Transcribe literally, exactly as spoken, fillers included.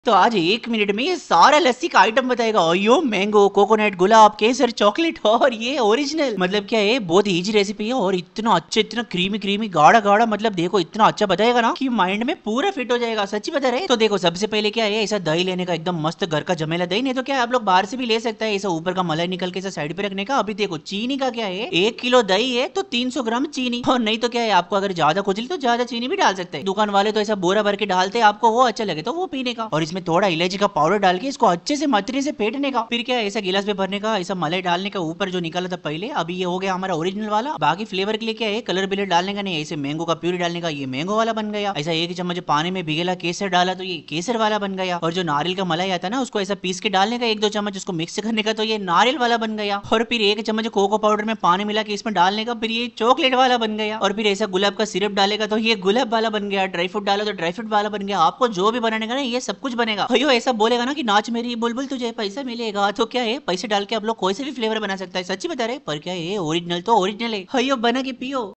तो आज एक मिनट में ये सारा लस्सी का आइटम बताएगा। यो मैंगो, कोकोनट, गुलाब, केसर, चॉकलेट और ये ओरिजिनल। मतलब क्या है, बहुत इजी रेसिपी है और इतना अच्छा, इतना क्रीमी क्रीमी गाढ़ा गाढ़ा, मतलब देखो इतना अच्छा बताएगा ना कि माइंड में पूरा फिट हो जाएगा। सच्ची बता रहे। तो देखो सबसे पहले क्या है, ऐसा दही लेने का, एकदम मस्त घर का जमेला दही, नहीं तो क्या है आप लोग बाहर से भी ले सकते हैं। ऐसा ऊपर का मलाई निकल के ऐसा साइड पे रखने का। अभी देखो चीनी का क्या है, एक किलो दही है तो तीन सौ ग्राम चीनी, और नहीं तो क्या है आपको अगर ज्यादा खुजली तो ज्यादा चीनी भी डाल सकते हैं। दुकान वाले तो ऐसा बोरा भर के डालते हैं, आपको वो अच्छा लगे तो वो पीने का। और इसमें थोड़ा इलायची का पाउडर डाल के इसको अच्छे से मथने से फेंटने का। फिर क्या है, ऐसा गिलास में भरने का, ऐसा मलाई डालने का ऊपर जो निकाला था पहले। अभी ये हो गया हमारा ओरिजिनल वाला। बाकी फ्लेवर के लिए क्या है, कलर बिलर डालने का नहीं, ऐसे मैंगो का प्यूरी डालने का, ये मैंगो वाला बन गया। ऐसा एक चम्मच पानी में भिगेला केसर डाला तो ये केसर वाला बन गया। और जो नारियल का मलाई आता है ना, उसको ऐसा पीस के डालने का, एक दो चम्मच उसको मिक्स करने का, तो ये नारियल वाला बन गया। और फिर एक चम्मच कोको पाउडर में पानी मिला के इसमें डालने का, फिर ये चॉकलेट वाला बन गया। और फिर ऐसा गुलाब का सिरप डालेगा तो ये गुलाब वाला बन गया। ड्राई फ्रूट डालो तो ड्राई फ्रूट वाला बन गया। आपको जो भी बनाने का ना, ये सब कुछ बनेगा। भैया ऐसा बोलेगा ना कि नाच मेरी बुलबुल तुझे पैसा मिलेगा, तो क्या है पैसे डाल के आप लोग कोई से भी फ्लेवर बना सकता है। सच्ची बता रहे। पर क्या है, ओरिजिनल तो ओरिजिनल है। भैया बना के पियो।